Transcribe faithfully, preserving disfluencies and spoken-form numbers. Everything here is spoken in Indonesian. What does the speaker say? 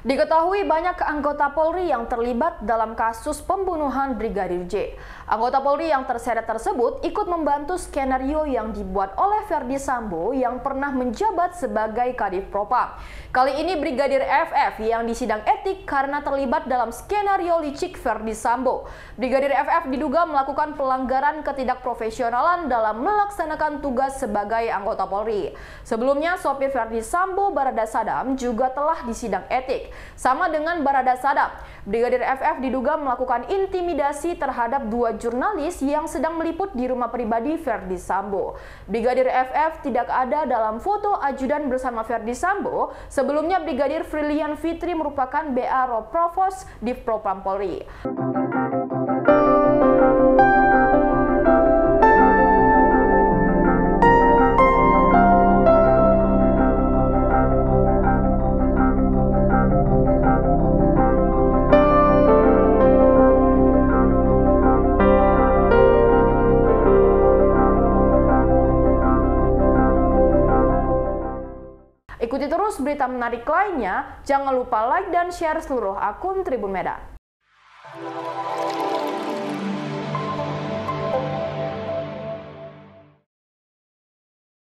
Diketahui banyak anggota Polri yang terlibat dalam kasus pembunuhan Brigadir J. Anggota Polri yang terseret tersebut ikut membantu skenario yang dibuat oleh Ferdi Sambo yang pernah menjabat sebagai Kadif Propam. Kali ini Brigadir F F yang disidang etik karena terlibat dalam skenario licik Ferdi Sambo. Brigadir F F diduga melakukan pelanggaran ketidakprofesionalan dalam melaksanakan tugas sebagai anggota Polri. Sebelumnya, sopir Ferdi Sambo, Barada Sadam, juga telah disidang etik. Sama dengan Barada Sadam, Brigadir F F diduga melakukan intimidasi terhadap dua jurnalis yang sedang meliput di rumah pribadi Ferdi Sambo. Brigadir F F tidak ada dalam foto ajudan bersama Ferdi Sambo. Sebelumnya, Brigadir Frilian Fitri merupakan B A Ro Provos Div Propam Polri. Ikuti terus berita menarik lainnya, jangan lupa like dan share seluruh akun Tribun Medan.